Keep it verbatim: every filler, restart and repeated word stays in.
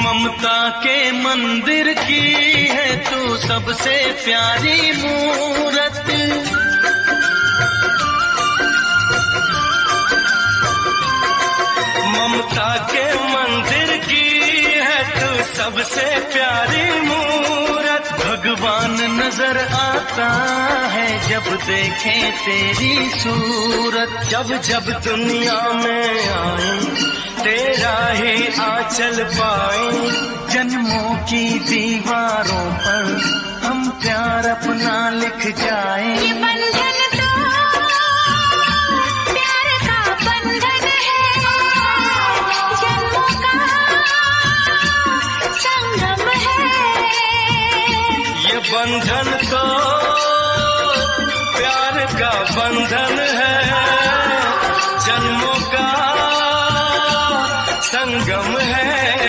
ममता के मंदिर की है तू सबसे प्यारी मूरत। ममता के मंदिर की है तू सबसे प्यारी मूरत। भगवान नजर आता है जब देखे तेरी सूरत। जब जब दुनिया में आए तेरा ही आंचल पाए, जन्मों की दीवारों पर हम प्यार अपना लिख जाए। ये बंधन तो प्यार का बंधन है, जन्मों का संगम है। ये बंधन तो प्यार का बंधन